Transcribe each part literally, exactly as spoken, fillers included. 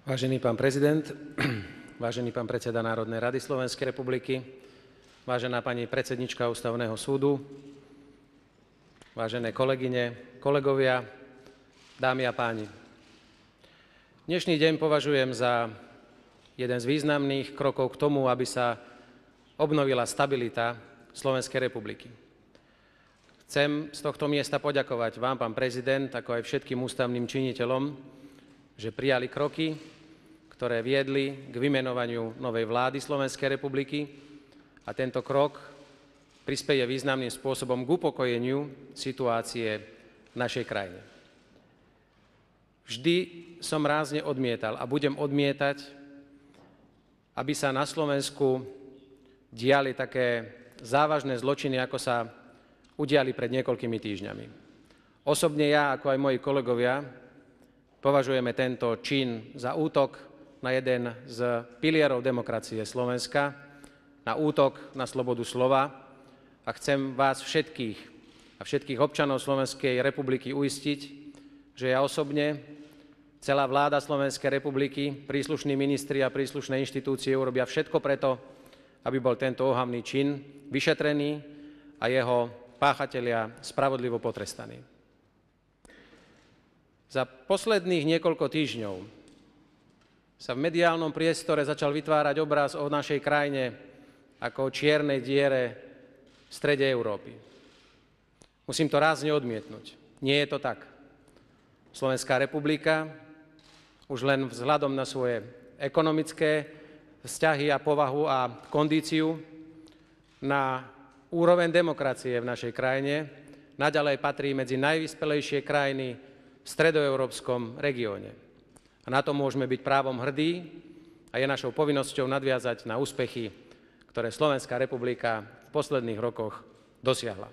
Vážený pán prezident, vážený pán predseda Národnej rady Slovenskej republiky, vážená pani predsednička Ústavného súdu, vážené kolegyne, kolegovia, dámy a páni. Dnešný deň považujem za jeden z významných krokov k tomu, aby sa obnovila stabilita Slovenskej republiky. Chcem z tohto miesta poďakovať vám, pán prezident, ako aj všetkým ústavným činiteľom, že prijali kroky, ktoré viedli k vymenovaniu novej vlády Slovenskej republiky, a tento krok prispeje významným spôsobom k upokojeniu situácie v našej krajine. Vždy som rázne odmietal a budem odmietať, aby sa na Slovensku diali také závažné zločiny, ako sa udiali pred niekoľkými týždňami. Osobne ja, ako aj moji kolegovia, považujeme tento čin za útok na jeden z pilierov demokracie Slovenska, na útok na slobodu slova, a chcem vás všetkých a všetkých občanov Slovenskej republiky uistiť, že ja osobne, celá vláda Slovenskej republiky, príslušní ministri a príslušné inštitúcie urobia všetko preto, aby bol tento ohavný čin vyšetrený a jeho páchatelia spravodlivo potrestaní. Za posledných niekoľko týždňov sa v mediálnom priestore začal vytvárať obraz o našej krajine ako o čiernej diere v strede Európy. Musím to rázne odmietnúť. Nie je to tak. Slovenská republika už len vzhľadom na svoje ekonomické vzťahy a povahu a kondíciu, na úroveň demokracie v našej krajine naďalej patrí medzi najvyspelejšie krajiny v stredoeurópskom regióne. A na to môžeme byť právom hrdí a je našou povinnosťou nadviazať na úspechy, ktoré Slovenská republika v posledných rokoch dosiahla.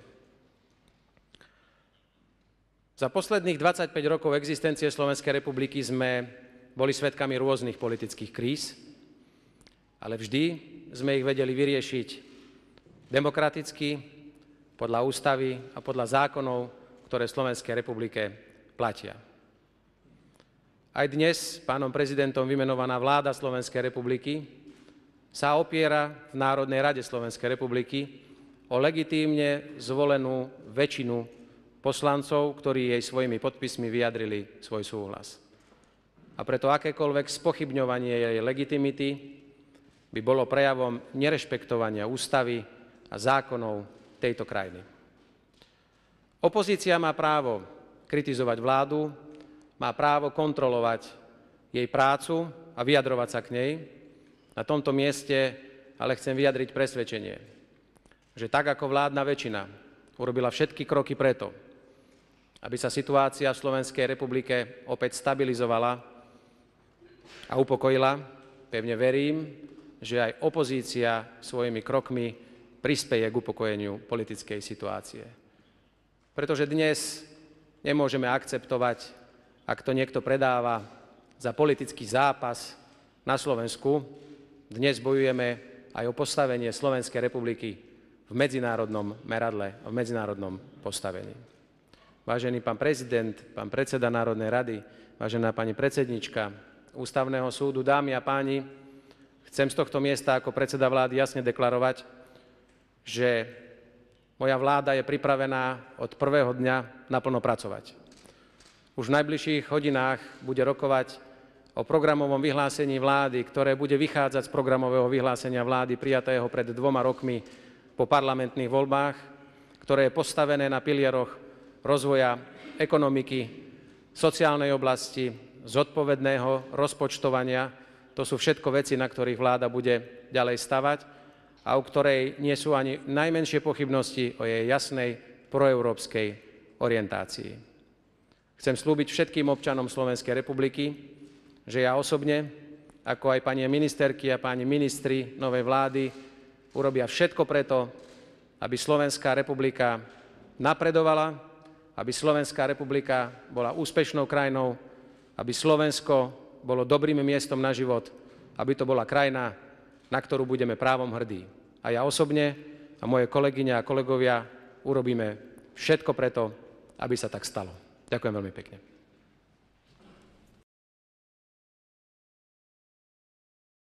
Za posledných dvadsaťpäť rokov existencie Slovenskej republiky sme boli svedkami rôznych politických kríz, ale vždy sme ich vedeli vyriešiť demokraticky, podľa ústavy a podľa zákonov, ktoré v Slovenskej republike platia. Aj dnes pánom prezidentom vymenovaná vláda Slovenskej republiky sa opiera v Národnej rade Slovenskej republiky o legitímne zvolenú väčšinu poslancov, ktorí jej svojimi podpismi vyjadrili svoj súhlas. A preto akékoľvek spochybňovanie jej legitimity by bolo prejavom nerešpektovania ústavy a zákonov tejto krajiny. Opozícia má právo kritizovať vládu, má právo kontrolovať jej prácu a vyjadrovať sa k nej. Na tomto mieste ale chcem vyjadriť presvedčenie, že tak ako vládna väčšina urobila všetky kroky preto, aby sa situácia v Slovenskej republike opäť stabilizovala a upokojila, pevne verím, že aj opozícia svojimi krokmi prispeje k upokojeniu politickej situácie. Pretože dnes nemôžeme akceptovať, ak to niekto predáva za politický zápas na Slovensku. Dnes bojujeme aj o postavenie Slovenskej republiky v medzinárodnom meradle, v medzinárodnom postavení. Vážený pán prezident, pán predseda Národnej rady, vážená pani predsednička Ústavného súdu, dámy a páni, chcem z tohto miesta ako predseda vlády jasne deklarovať, že moja vláda je pripravená od prvého dňa naplno pracovať. Už v najbližších hodinách bude rokovať o programovom vyhlásení vlády, ktoré bude vychádzať z programového vyhlásenia vlády prijatého pred dvoma rokmi po parlamentných voľbách, ktoré je postavené na pilieroch rozvoja ekonomiky, sociálnej oblasti, zodpovedného rozpočtovania. To sú všetko veci, na ktorých vláda bude ďalej stavať a o ktorej nie sú ani najmenšie pochybnosti o jej jasnej proeurópskej orientácii. Chcem slúbiť všetkým občanom Slovenskej republiky, že ja osobne, ako aj pani ministerky a páni ministri novej vlády, urobia všetko preto, aby Slovenská republika napredovala, aby Slovenská republika bola úspešnou krajinou, aby Slovensko bolo dobrým miestom na život, aby to bola krajina, na ktorú budeme právom hrdí. A ja osobne a moje kolegyne a kolegovia urobíme všetko preto, aby sa tak stalo. Ďakujem veľmi pekne.